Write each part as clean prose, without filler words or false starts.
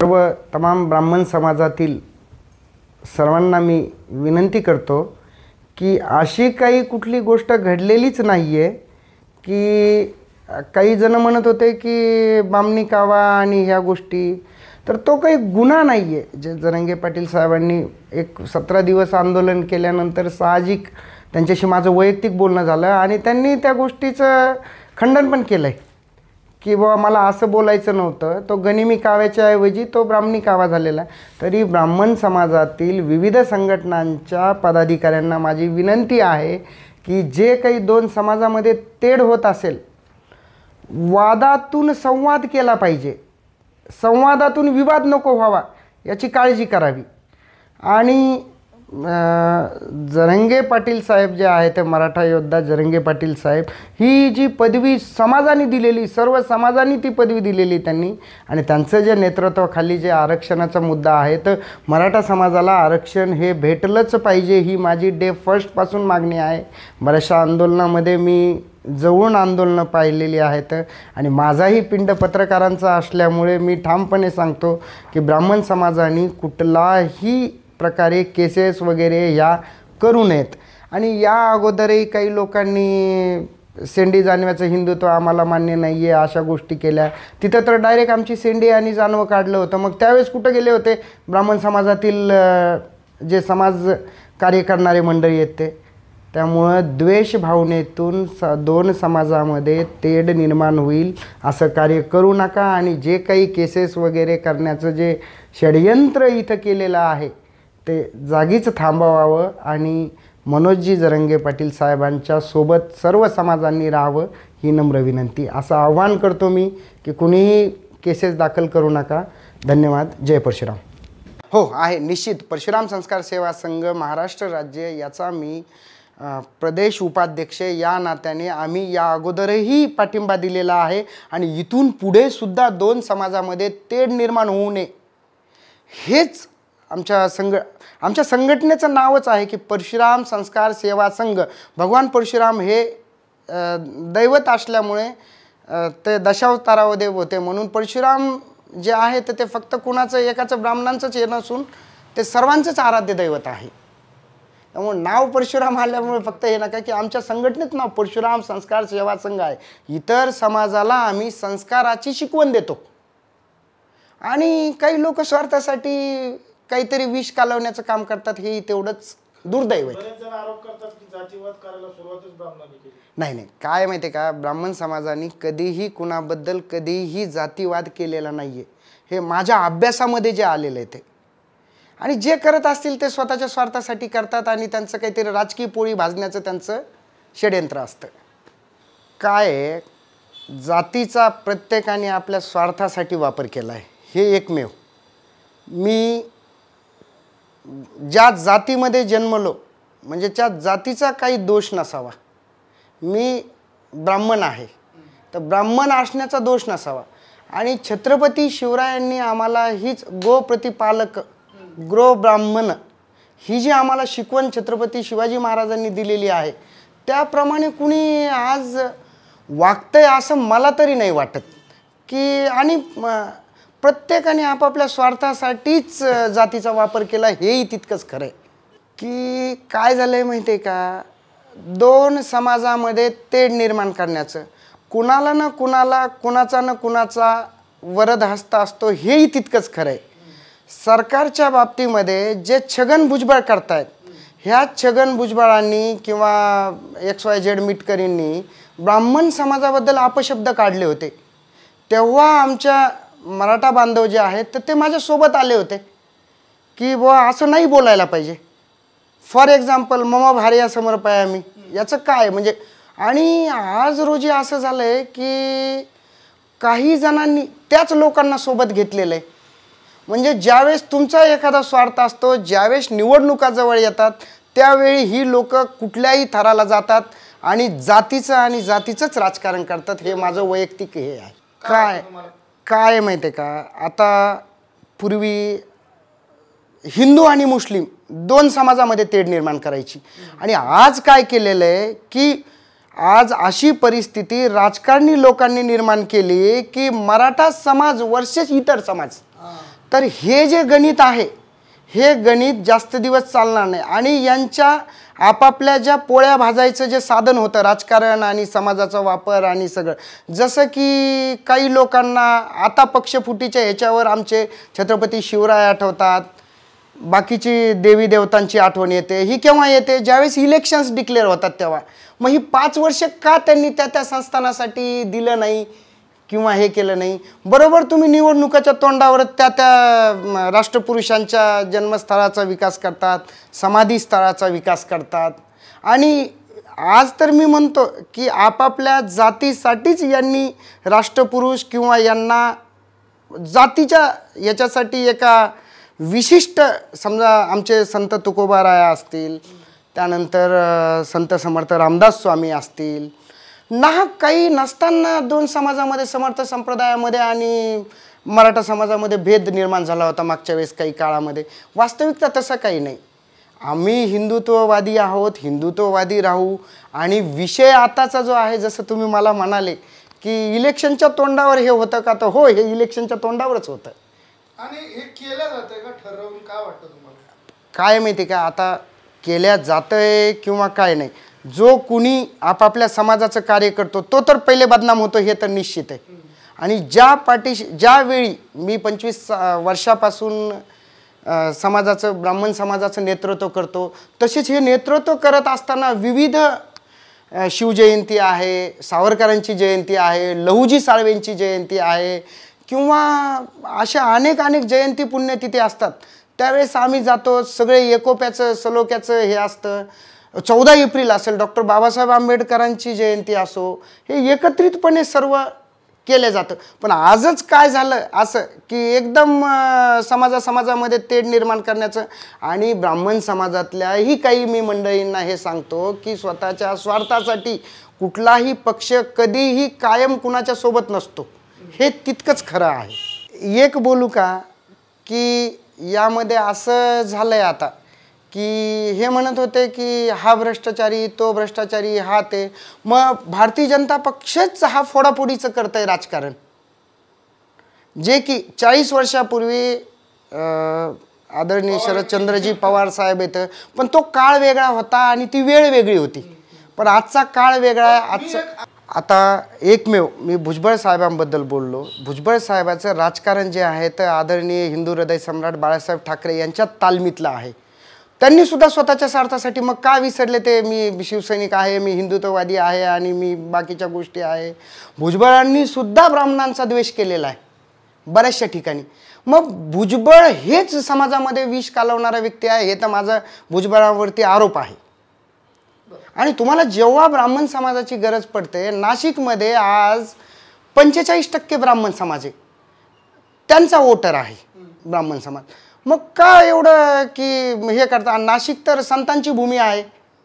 सर्व तमाम ब्राह्मण समाजातील सर्वांना मी विनंती करतो की अशी काही कुठली गोष्ट घडलेलीच नाही आहे की काही जण म्हणत होते की बामणी कावा आणि ह्या गोष्टी, तर तो काही गुन्हा नाही आहे. जे जरांगे पाटील साहेबांनी एक 17 दिवस आंदोलन केल्यानंतर साहजिक त्यांच्याशी माझं वैयक्तिक बोलणं झालं आणि त्यांनी त्या गोष्टीचं खंडन पण केलं आहे की बाबा मला असं बोलायचं नव्हतं. तो गनिमी काव्याच्या ऐवजी तो ब्राह्मणी कावा झालेला. तरी ब्राह्मण समाजातील विविध संघटनांच्या पदाधिकाऱ्यांना माझी विनंती आहे की जे काही दोन समाजामध्ये तेढ होत असेल, वादातून संवाद केला पाहिजे, संवादातून विवाद नको व्हावा याची काळजी करावी. आणि जरांगे पाटील साहेब जे आहेत, मराठा योद्धा जरांगे पाटील साहेब, ही जी पदवी समाजाने दिलेली, सर्व समाजाने ती पदवी दिलेली त्यांनी, आणि त्यांचं जे नेतृत्वाखाली जे आरक्षणाचा मुद्दा आहे, तर मराठा समाजाला आरक्षण हे भेटलंच पाहिजे ही माझी डे फर्स्टपासून मागणी आहे. बऱ्याचशा आंदोलनामध्ये मी जवळून आंदोलनं पाहिलेली आहेत आणि माझाही पिंड पत्रकारांचा असल्यामुळे मी ठामपणे सांगतो की ब्राह्मण समाजाने कुठलाही प्रकारे केसेस वगैरे ह्या करू नयेत. आणि या अगोदरही काही लोकांनी सेंडी जाणव्याचं हिंदुत्व आम्हाला मान्य नाही आहे अशा गोष्टी केल्या. तिथं तर डायरेक्ट आमची सेंडी आणि जानवं काढलं होतं. मग त्यावेळेस कुठं गेले होते ब्राह्मण समाजातील जे समाज कार्य करणारे मंडळी आहेत ते? त्यामुळं द्वेष भावनेतून दोन समाजामध्ये तेढ निर्माण होईल असं कार्य करू नका. आणि जे काही केसेस वगैरे करण्याचं जे षडयंत्र इथं केलेलं आहे ते जागीच थांबवावं आणि मनोजजी जरांगे पाटील साहेबांच्या सोबत सर्व समाजांनी राहावं ही नम्र विनंती. असं आव्हान करतो मी की कुणीही केसेस दाखल करू नका. धन्यवाद. जय परशुराम. हो आहे निश्चित. परशुराम संस्कार सेवा संघ महाराष्ट्र राज्य याचा मी प्रदेश उपाध्यक्ष या नात्याने आम्ही या अगोदरही पाठिंबा दिलेला आहे आणि इथून पुढे सुद्धा दोन समाजामध्ये तेढ निर्माण होऊ नये हेच आमच्या संघटनेचं नावच आहे की परशुराम संस्कार सेवा संघ. भगवान परशुराम हे दैवत असल्यामुळे ते दशावतारामध्ये होते, म्हणून परशुराम जे आहे तर ते फक्त कुणाचं एकाचं ब्राह्मणांचंच हे नसून ते सर्वांचंच आराध्य दैवत आहे. त्यामुळे नाव परशुराम आल्यामुळे फक्त हे नका की आमच्या संघटनेत नाव परशुराम संस्कार सेवा संघ आहे. इतर समाजाला आम्ही संस्काराची शिकवण देतो आणि काही लोक स्वार्थासाठी काहीतरी विष कालवण्याचं काम करतात, हे तेवढंच दुर्दैव आहे. नाही नाही, काय माहिती आहे का, ब्राह्मण समाजाने कधीही कुणाबद्दल कधीही जातीवाद केलेला नाही आहे. हे माझ्या अभ्यासामध्ये जे आलेलं आहे ते. आणि जे करत असतील ते स्वतःच्या स्वार्थासाठी करतात आणि त्यांचं काहीतरी राजकीय पोळी भाजण्याचं त्यांचं षडयंत्र असतं. काय जातीचा प्रत्येकाने आपल्या स्वार्थासाठी वापर केला आहे हे एकमेव. मी ज्या जातीमध्ये जन्मलो म्हणजे त्या जातीचा काही दोष नसावा. मी ब्राह्मण आहे तर ब्राह्मण असण्याचा दोष नसावा. आणि छत्रपती शिवरायांनी आम्हाला हीच गोप्रतिपालक गो ब्राह्मण ही जी आम्हाला शिकवण छत्रपती शिवाजी महाराजांनी दिलेली आहे त्याप्रमाणे कुणी आज वागतंय असं मला तरी नाही वाटत की. आणि प्रत्येकाने आपापल्या स्वार्थासाठीच जातीचा वापर केला हेही तितकंच खरं आहे. की काय झालं आहे माहिती आहे का, दोन समाजामध्ये तेढ निर्माण करण्याचं, कुणाला ना कुणाला कुणाचा ना कुणाचा वरद हस्त असतो हेही तितकंच खरं आहे. सरकारच्या बाबतीमध्ये जे छगन भुजबळ करतायत, ह्या छगन भुजबळांनी किंवा XYZ मिटकरींनी ब्राह्मण समाजाबद्दल अपशब्द काढले होते. तेव्हा आमच्या मराठा बांधव जे आहेत तर ते माझ्यासोबत आले होते की बुवा असं नाही बोलायला पाहिजे. फॉर एक्झाम्पल मम भार्या समर्पयामी याचं काय म्हणजे. आणि आज रोजी असं झालं आहे की काही जणांनी त्याच लोकांना सोबत घेतलेलं आहे. म्हणजे ज्यावेळेस तुमचा एखादा स्वार्थ असतो, ज्यावेळेस निवडणुका जवळ येतात त्यावेळी ही लोक कुठल्याही थराला जातात आणि जातीचंच राजकारण करतात. हे माझं वैयक्तिक हे आहे. काय माहिती आहे का, आता पूर्वी हिंदू आणि मुस्लिम दोन समाजामध्ये तेढ निर्माण करायची आणि आज काय केलेलं आहे की आज अशी परिस्थिती राजकारणी लोकांनी निर्माण केली की मराठा समाज वर्सेस इतर समाज तर हे जे गणित आहे हे गणित जास्त दिवस चालणार नाही आणि यांच्या आपापल्या ज्या पोळ्या भाजायचं जे साधन होतं राजकारण आणि समाजाचा वापर आणि सगळं, जसं की काही लोकांना आता पक्षफुटीच्या ह्याच्यावर आमचे छत्रपती शिवराय आठवतात, बाकीची देवी देवतांची आठवण येते. ही केव्हा येते? ज्यावेळेस इलेक्शन्स डिक्लेअर होतात तेव्हा. मग ही 5 वर्ष का त्यांनी त्या संस्थानासाठी दिलं नाही किंवा हे केलं नाही? बरोबर तुम्ही निवडणुकाच्या तोंडावर त्या राष्ट्रपुरुषांच्या जन्मस्थळाचा विकास करतात, समाधी स्थळाचा विकास करतात आणि आज तर मी म्हणतो की आपापल्या जातीसाठीच यांनी राष्ट्रपुरुष किंवा यांना जातीच्या याच्यासाठी एका विशिष्ट, समजा आमचे संत तुकोबाराय असतील, त्यानंतर संत समर्थ रामदास स्वामी असतील, नाहक काही नसताना 2 समाजामध्ये समर्थ संप्रदायामध्ये आणि मराठा समाजामध्ये भेद निर्माण झाला होता मागच्या वेळेस काही काळामध्ये. वास्तविकता तसं काही नाही. आम्ही हिंदुत्ववादी आहोत, हिंदुत्ववादी राहू. आणि विषय आताचा जो आहे, जसं तुम्ही मला म्हणाले की इलेक्शनच्या तोंडावर हे होतं का, तर हो, हे इलेक्शनच्या तोंडावरच होतं. आणि हे केलं जातंय का ठरवून? काय वाटतं तुम्हाला? काय माहिती का, आता केल्या जातंय किंवा काय नाही, जो कुणी आपापल्या समाजाचं कार्य करतो तो तर पहिले बदनाम होतो, हे तर निश्चित आहे. आणि ज्यावेळी मी 25 वर्षापासून समाजाचं, ब्राह्मण समाजाचं नेतृत्व करतो, तसेच हे नेतृत्व करत असताना विविध शिवजयंती आहे, सावरकरांची जयंती आहे, लहुजी साळवेंची जयंती आहे किंवा अशा अनेक जयंती पुण्यतिथी असतात. त्यावेळेस आम्ही जातो, सगळे एकोप्याचं सलोख्याचं हे असतं. 14 एप्रिल असेल, डॉक्टर बाबासाहेब आंबेडकरांची जयंती असो, हे एकत्रितपणे सर्व केले जातं. पण आजच काय झालं असं की एकदम समाजामध्ये तेढ निर्माण करण्याचं. आणि ब्राह्मण समाजातल्याही काही मी मंडळींना हे सांगतो की स्वतःच्या स्वार्थासाठी कुठलाही पक्ष कधीही कायम कुणाच्या सोबत नसतो, हे तितकंच खरं आहे. एक बोलू का की यामध्ये असं झालंय आता की हे म्हणत होते की हा भ्रष्टाचारी, तो भ्रष्टाचारी, हा ते. मग भारतीय जनता पक्षच हा फोडाफोडीचं करतंय राजकारण, जे की 40 वर्षापूर्वी आदरणीय शरदचंद्रजी पवार साहेब येतं, पण तो काळ वेगळा होता आणि ती वेळ वेगळी होती. पण आजचा काळ वेगळा आहे. आजचा आता एकमेव मी भुजबळ साहेबांबद्दल बोललो. भुजबळ साहेबाचं राजकारण जे आहे तर आदरणीय हिंदू हृदय सम्राट बाळासाहेब ठाकरे यांच्या तालमीतलं आहे. त्यांनी सुद्धा स्वतःच्या स्वार्थासाठी मग का विसरले ते, मी शिवसैनिक आहे, मी हिंदुत्ववादी आहे आणि मी बाकीच्या गोष्टी आहे. भुजबळांनी सुद्धा ब्राह्मणांचा द्वेष केलेला आहे बऱ्याचशा ठिकाणी. मग भुजबळ हेच समाजामध्ये विष कालवणारा व्यक्ती आहे, हे तर माझा भुजबळावरती आरोप आहे. आणि तुम्हाला जेव्हा ब्राह्मण समाजाची गरज पडते, नाशिकमध्ये आज 45% ब्राह्मण समाज आहे, त्यांचा वोटर आहे ब्राह्मण समाज. मग का एवढं की हे करता? नाशिक तर संतांची भूमी आहे.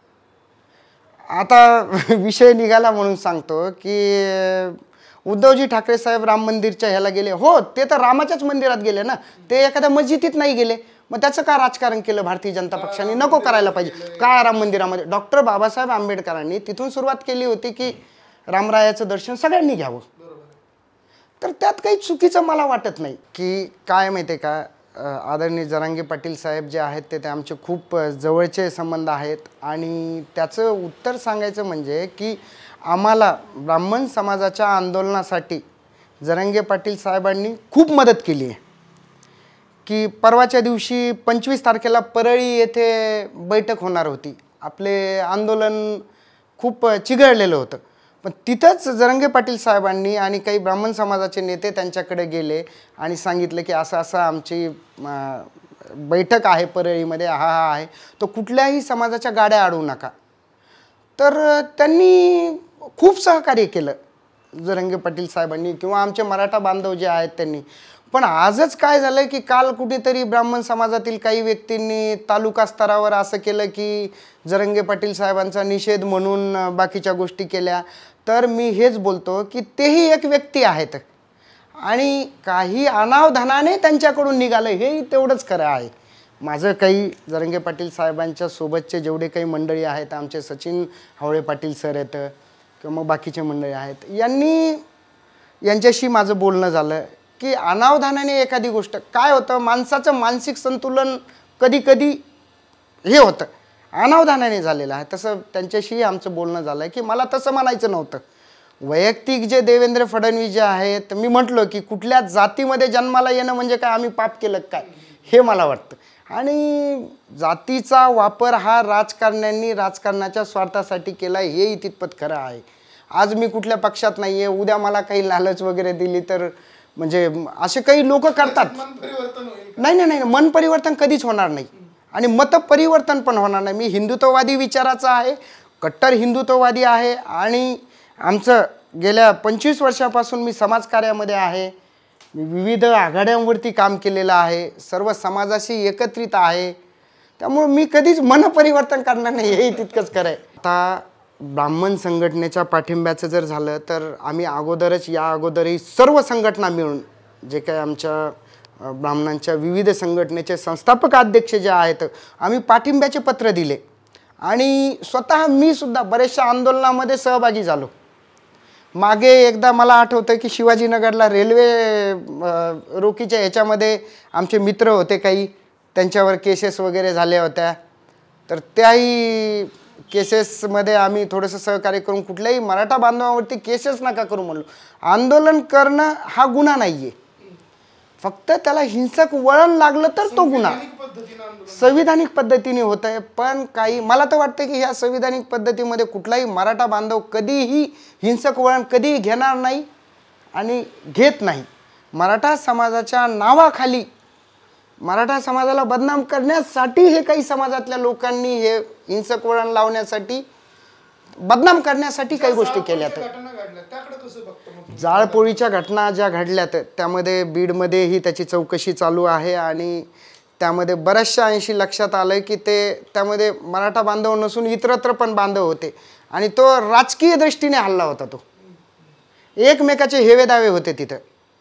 आता विषय निघाला म्हणून सांगतो की उद्धवजी ठाकरे साहेब राम मंदिरच्या ह्याला गेले. हो, ते तर रामाच्याच मंदिरात गेले ना, ते एखाद्या मस्जिदीत नाही गेले. मग त्याचं का राजकारण केलं भारतीय जनता पक्षाने? नको करायला पाहिजे का राम मंदिरामध्ये? डॉक्टर बाबासाहेब आंबेडकरांनी तिथून सुरुवात केली होती की रामरायाचं दर्शन सगळ्यांनी घ्यावं. तर त्यात काही चुकीचं मला वाटत नाही. की काय माहिती आहे का, आदरणीय जरांगे पाटील साहेब जे आहेत ते आमचे खूप जवळचे संबंध आहेत. आणि त्याचं उत्तर सांगायचं म्हणजे की आम्हाला ब्राह्मण समाजाच्या आंदोलनासाठी जरांगे पाटील साहेबांनी खूप मदत केली आहे. की परवाच्या दिवशी 25 तारखेला परळी येथे बैठक होणार होती. आपले आंदोलन खूप चिघळलेलं होतं, पण तिथंच जरांगे पाटील साहेबांनी आणि काही ब्राह्मण समाजाचे नेते त्यांच्याकडे गेले आणि सांगितलं की असं असं आमची बैठक आहे परळीमध्ये, हा आहे, तो कुठल्याही समाजाच्या गाड्या अडवू नका. तर त्यांनी खूप सहकार्य केलं जरांगे पाटील साहेबांनी किंवा आमचे मराठा बांधव जे आहेत त्यांनी. पण आजच काय झालं की काल कुठेतरी ब्राह्मण समाजातील काही व्यक्तींनी तालुका स्तरावर असं केलं की जरांगे पाटील साहेबांचा निषेध म्हणून बाकीच्या गोष्टी केल्या. तर मी हेच बोलतो की तेही एक व्यक्ती आहेत आणि काही अनावधानाने त्यांच्याकडून निघालं, हे तेवढंच खरं आहे. माझं काही जरांगे पाटील साहेबांच्या सोबतचे जेवढे काही मंडळी आहेत, आमचे सचिन हावळे पाटील सर आहेत किंवा मग बाकीचे मंडळी आहेत, यांच्याशी माझं बोलणं झालं की अनावधानाने एखादी गोष्ट काय होतं, माणसाचं मानसिक संतुलन कधी कधी हे होतं, अनावधानाने झालेलं आहे. तसं त्यांच्याशीही आमचं बोलणं झालं आहे की मला तसं म्हणायचं नव्हतं. वैयक्तिक जे देवेंद्र फडणवीस जे आहेत, मी म्हटलो की कुठल्या जातीमध्ये जन्माला येणं म्हणजे काय आम्ही पाप केलं काय, हे मला वाटतं. आणि जातीचा वापर हा राजकारण्यांनी राजकारणाच्या स्वार्थासाठी केला, हेही तितपत खरं आहे. आज मी कुठल्या पक्षात नाही आहे, उद्या मला काही लालच वगैरे दिली तर म्हणजे असे काही लोक करतात. मन परिवर्तन होईल. नाही नाही नाही, मन परिवर्तन कधीच होणार नाही आणि मत परिवर्तन पण होणार नाही. मी हिंदुत्ववादी विचाराचा आहे, कट्टर हिंदुत्ववादी आहे आणि आमचं गेल्या 25 वर्षापासून मी समाजकार्यामध्ये आहे. मी विविध आघाड्यांवरती काम केलेलं आहे, सर्व समाजाशी एकत्रित आहे. त्यामुळे मी कधीच मन परिवर्तन करणार नाही, हेही तितकंच खरं आहे. आता ब्राह्मण संघटनेच्या पाठिंब्याचं जर झालं तर आम्ही या अगोदरही सर्व संघटना मिळून जे काही आमच्या ब्राह्मणांच्या विविध संघटनेचे संस्थापक अध्यक्ष जे आहेत, आम्ही पाठिंब्याचे पत्र दिले आणि स्वतः मी सुद्धा बऱ्याचशा आंदोलनामध्ये सहभागी झालो. मागे एकदा मला आठवतं की शिवाजीनगरला रेल्वे रोकीच्या ह्याच्यामध्ये आमचे मित्र होते काही, त्यांच्यावर केसेस वगैरे झाल्या होत्या. तर त्याही केसेसमध्ये आम्ही थोडंसं सहकार्य करून कुठल्याही मराठा बांधवांवरती केसेस नका करू म्हणलो. आंदोलन करणं हा गुन्हा नाही आहे, फक्त त्याला हिंसक वळण लागलं तर तो गुन्हा. संविधानिक पद्धतीने होत आहे. पण काही मला तर वाटतं की ह्या संविधानिक पद्धतीमध्ये कुठलाही मराठा बांधव कधीही हिंसक वळण कधीही घेणार नाही आणि घेत नाही. मराठा समाजाच्या नावाखाली मराठा समाजाला बदनाम करण्यासाठी हे काही समाजातल्या लोकांनी हे हिंसक वळण लावण्यासाठी बदनाम करण्यासाठी काही गोष्टी केल्यात. जाळपोळीच्या घटना ज्या घडल्यात त्यामध्ये बीडमध्येही त्याची चौकशी चालू आहे आणि त्यामध्ये बऱ्याचशा अंशी लक्षात आलं की त्यामध्ये मराठा बांधव नसून इतरत्र पण बांधव होते आणि तो राजकीय दृष्टीने हल्ला होता. तो एकमेकाचे हेवेदावे होते तिथं.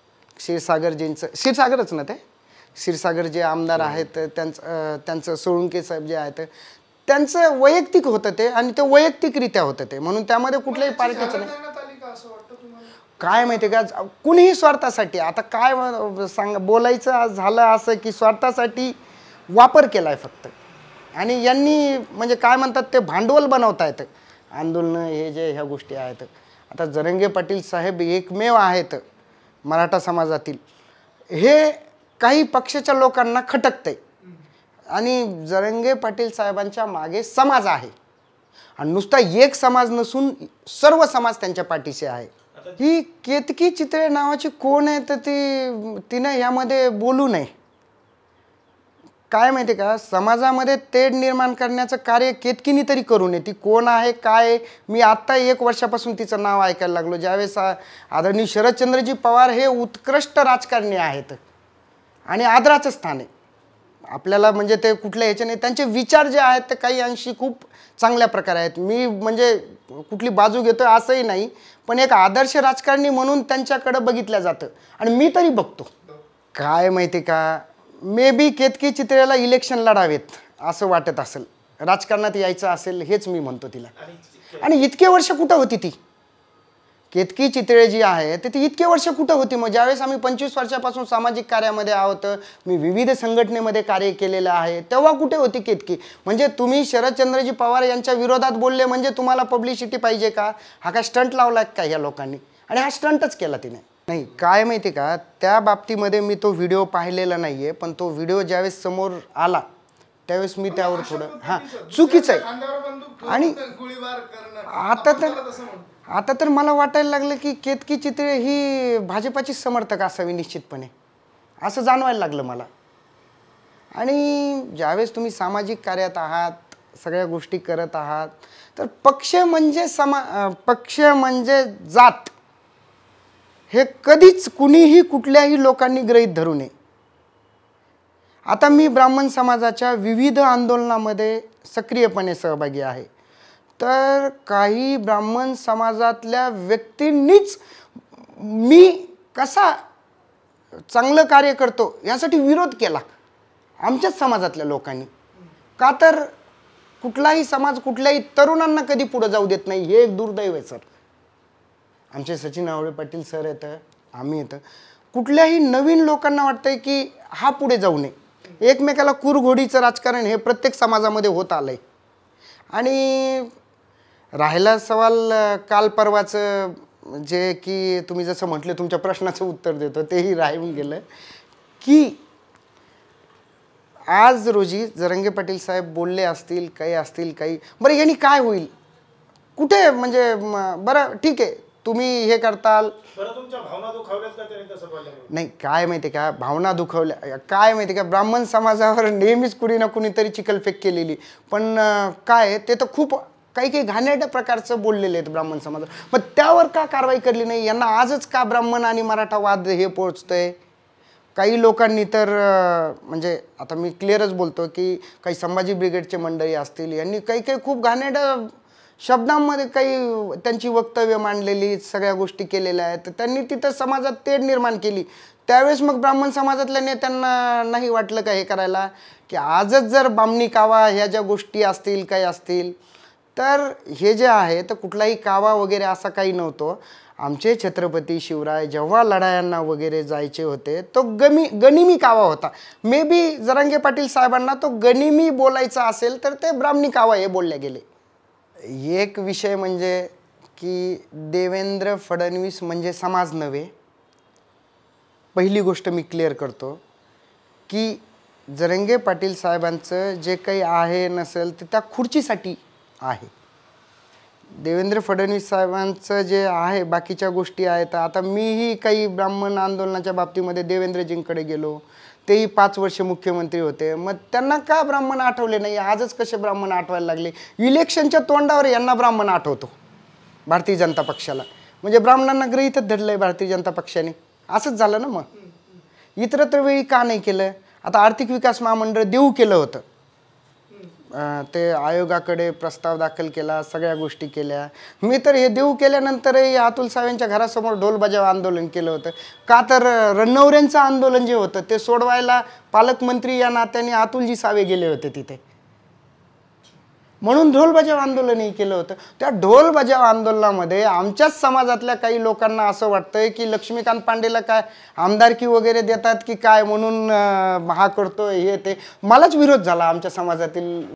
क्षीरसागरच ना, ते क्षीरसागर जे आमदार आहेत त्यांचं सोळुंके साहेब जे आहेत त्यांचं वैयक्तिक होतं ते आणि ते वैयक्तिकरित्या होतं ते, म्हणून त्यामध्ये कुठल्याही पार्टीचं नाही. काय माहिती का, कुणीही स्वार्थासाठी आता काय बोलायचं झालं असं की स्वार्थासाठी वापर केलाय फक्त. आणि यांनी म्हणजे काय म्हणतात ते भांडवल बनवता येतं आंदोलनं हे जे ह्या गोष्टी आहेत. आता जरांगे पाटील साहेब एकमेव आहेत मराठा समाजातील, हे काही पक्षाच्या लोकांना खटकतंय आणि जरांगे पाटील साहेबांच्या मागे समाज आहे आणि नुसता एक समाज नसून सर्व समाज त्यांच्या पाठीशी आहे. ही केतकी चितळे नावाची कोण आहे तर तिनं यामध्ये बोलू नये. काय माहिती का, समाजामध्ये तेढ निर्माण करण्याचं कार्य केतकीनी तरी करू नये. ती कोण आहे काय, मी आत्ता 1 वर्षापासून तिचं नाव ऐकायला लागलो. ज्यावेळेस आदरणीय शरदचंद्रजी पवार हे उत्कृष्ट राजकारणी आहेत आणि आदराचं स्थान आहे आपल्याला, म्हणजे ते कुठल्या ह्याचे नाही. त्यांचे विचार जे आहेत ते काही अंशी खूप चांगल्या प्रकारे आहेत. मी म्हणजे कुठली बाजू घेतोय असंही नाही, पण एक आदर्श राजकारणी म्हणून त्यांच्याकडे बघितलं जातं आणि मी तरी बघतो. काय माहिती का, मे बी केतकी चितळेला इलेक्शन लढावेत असं वाटत असेल, राजकारणात यायचं असेल हेच मी म्हणतो तिला. आणि इतके वर्ष कुठं होती ती केतकी चितळे जी आहे ती इतके वर्ष कुठं होती? मग ज्यावेळेस आम्ही 25 वर्षापासून सामाजिक कार्यामध्ये आहोत, मी विविध संघटनेमध्ये कार्य केलेलं आहे, तेव्हा कुठे होती केतकी? म्हणजे तुम्ही शरदचंद्रजी पवार यांच्या विरोधात बोलले म्हणजे तुम्हाला पब्लिसिटी पाहिजे का? हा काय स्टंट लावला का ह्या लोकांनी? आणि हा स्टंटच केला तिने. नाही काय माहिती का, त्या बाबतीमध्ये मी तो व्हिडिओ पाहिलेला नाही आहे, पण तो व्हिडिओ ज्यावेळेस समोर आला त्यावेळेस मी त्यावर थोडं चुकीचं आहे. आणि आता तर मला वाटायला लागलं की केतकी चितळे ही भाजपाची समर्थक असावी निश्चितपणे, असं जाणवायला लागलं मला. आणि ज्यावेळेस तुम्ही सामाजिक कार्यात आहात, सगळ्या गोष्टी करत आहात, तर पक्ष म्हणजे जात हे कधीच कुणीही कुठल्याही लोकांनी गृहीत धरू नये. आता मी ब्राह्मण समाजाच्या विविध आंदोलनामध्ये सक्रियपणे सहभागी आहे, तर काही ब्राह्मण समाजातल्या व्यक्तींनीच मी कसा चांगलं कार्य करतो यासाठी विरोध केला आमच्याच समाजातल्या लोकांनी. का तर कुठलाही समाज कुठल्याही तरुणांना कधी पुढे जाऊ देत नाही, हे एक दुर्दैव आहे सर. आमचे सचिन आवळे पाटील सर येतं, आम्ही येतं, कुठल्याही नवीन लोकांना वाटतंय की हा पुढे जाऊ नये। एकमेकाला कुरघोडीचं राजकारण हे प्रत्येक समाजामध्ये होत आलंय। आणि राहिला सवाल काल परवाचं, जे की तुम्ही जसं म्हटलं तुमच्या प्रश्नाचं उत्तर देतो तेही राहून गेलं, की आज रोजी जरांगे पाटील साहेब बोलले असतील, काही असतील, काही बरं यांनी काय होईल कुठे, म्हणजे बरं ठीक आहे तुम्ही हे करताल, बरं तुमच्या भावना दुखावल्यात का त्याने तसं बोललं? नाही काय माहिती का भावना दुखावल्या, काय माहिती का ब्राह्मण समाजावर नेहमीच कुणी ना कुणीतरी चिखलफेक केलेली, पण काय ते तर खूप काही काही घाणेरड्या प्रकारचं बोललेले आहेत ब्राह्मण समाज, मग त्यावर का कारवाई केली नाही? यांना आजच का ब्राह्मण आणि मराठा वाद हे पोहोचतंय? काही लोकांनी तर म्हणजे आता मी क्लिअरच बोलतो की काही संभाजी ब्रिगेडचे मंडळी असतील, यांनी काही काही खूप घाणेरड्या शब्दांमध्ये काही त्यांची वक्तव्य मांडलेली, सगळ्या गोष्टी केलेल्या आहेत, त्यांनी तिथं समाजात तेढ निर्माण केली। त्यावेळेस मग ब्राह्मण समाजातल्या नेत्यांना नाही वाटलं का हे करायला, की आजच जर बामणी कावा ह्या ज्या गोष्टी असतील काही असतील तर हे जे आहे तर कुठलाही कावा वगैरे असा काही नव्हतं। आमचे छत्रपती शिवराय जेव्हा लढायांना वगैरे जायचे होते तो गनिमी कावा होता। मे बी जरांगे पाटील साहेबांना तो गनिमी बोलायचा असेल तर ते ब्राह्मणी कावा हे बोलले गेले। एक विषय म्हणजे की देवेंद्र फडणवीस म्हणजे समाज नव्हे। पहिली गोष्ट मी क्लिअर करतो की जरांगे पाटील साहेबांचं जे काही आहे नसेल ते त्या खुर्चीसाठी आहे। देवेंद्र फडणवीस साहेबांचं जे आहे बाकीच्या गोष्टी आहेत, आता मीही काही ब्राह्मण आंदोलनाच्या बाबतीमध्ये देवेंद्रजींकडे गेलो, तेही 5 वर्ष मुख्यमंत्री होते, मग त्यांना का ब्राह्मण आठवले नाही? आजच कसे ब्राह्मण आठवायला लागले? इलेक्शनच्या तोंडावर यांना ब्राह्मण आठवतो भारतीय जनता पक्षाला, म्हणजे ब्राह्मणांना गृहीतच धरलंय भारतीय जनता पक्षाने, असंच झालं ना। मग इतरत्र वेळी का नाही केलं? आता आर्थिक विकास महामंडळ देऊ केलं होतं, ते आयोगाकडे प्रस्ताव दाखल केला, सगळ्या गोष्टी केल्या, मी तर हे देऊ केल्यानंतरही अतुल सावेंच्या घरासमोर ढोल बजाव आंदोलन केलं होतं, का तर रणनवऱ्यांचं आंदोलन जे होतं ते सोडवायला पालकमंत्री या नात्याने अतुलजी सावे गेले होते तिथे, म्हणून ढोल बजाव आंदोलनही केलं होतं। त्या ढोल बजाव आंदोलनामध्ये आमच्याच समाजातल्या काही लोकांना असं वाटतंय की लक्ष्मीकांत पांडेला काय आमदारकी वगैरे देतात की काय, म्हणून हा करतोय हे ते, मलाच विरोध झाला आमच्या समाजातील